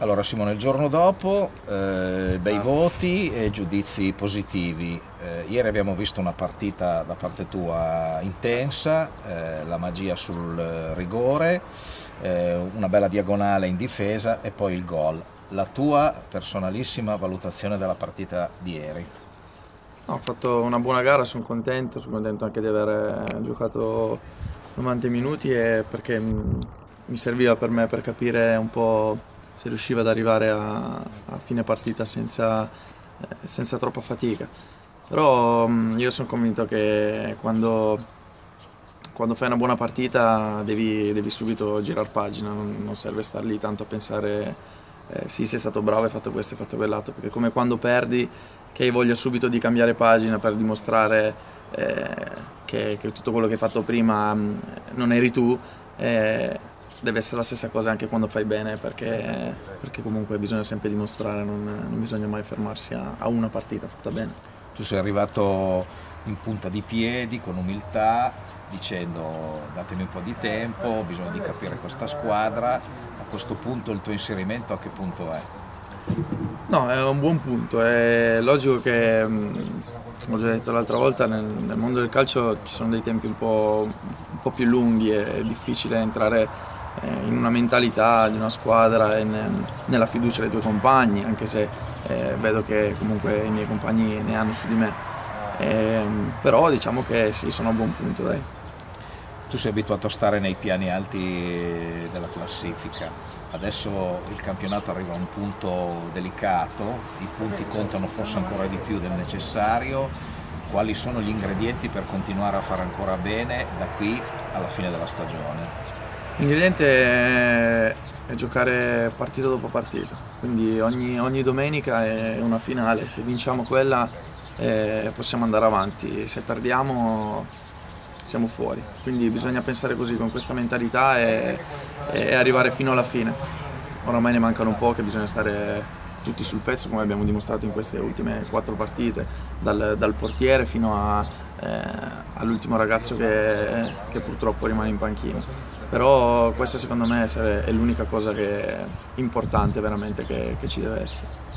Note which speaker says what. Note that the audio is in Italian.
Speaker 1: Allora Simone, il giorno dopo bei voti e giudizi positivi. Ieri abbiamo visto una partita da parte tua intensa, la magia sul rigore, una bella diagonale in difesa e poi il gol. La tua personalissima valutazione della partita di ieri?
Speaker 2: No, ho fatto una buona gara, sono contento anche di aver giocato 90 minuti e perché mi serviva per me per capire un po' se riusciva ad arrivare a fine partita senza troppa fatica. Però io sono convinto che quando fai una buona partita devi subito girare pagina, non serve star lì tanto a pensare sì, sei stato bravo, hai fatto questo, hai fatto quell'altro, perché come quando perdi che hai voglia subito di cambiare pagina per dimostrare che tutto quello che hai fatto prima non eri tu, deve essere la stessa cosa anche quando fai bene, perché comunque bisogna sempre dimostrare, non bisogna mai fermarsi a una partita fatta bene.
Speaker 1: Tu sei arrivato in punta di piedi, con umiltà, dicendo datemi un po' di tempo, ho bisogno di capire questa squadra. A questo punto il tuo inserimento a che punto è?
Speaker 2: No, è un buon punto, è logico che, come ho già detto l'altra volta, nel mondo del calcio ci sono dei tempi un po' più lunghi, è difficile entrare in una mentalità di una squadra e nella fiducia dei tuoi compagni, anche se vedo che comunque i miei compagni ne hanno su di me. Però diciamo che sì, sono a buon punto, dai.
Speaker 1: Tu sei abituato a stare nei piani alti della classifica, adesso il campionato arriva a un punto delicato, i punti contano forse ancora di più del necessario. Quali sono gli ingredienti per continuare a fare ancora bene da qui alla fine della stagione?
Speaker 2: L'ingrediente è giocare partita dopo partita, quindi ogni domenica è una finale, se vinciamo quella possiamo andare avanti, se perdiamo siamo fuori, quindi bisogna pensare così, con questa mentalità e arrivare fino alla fine. Oramai ne mancano poche, bisogna stare tutti sul pezzo come abbiamo dimostrato in queste ultime 4 partite, dal portiere fino all'ultimo ragazzo che purtroppo rimane in panchina. Però questa secondo me è l'unica cosa importante veramente che ci deve essere.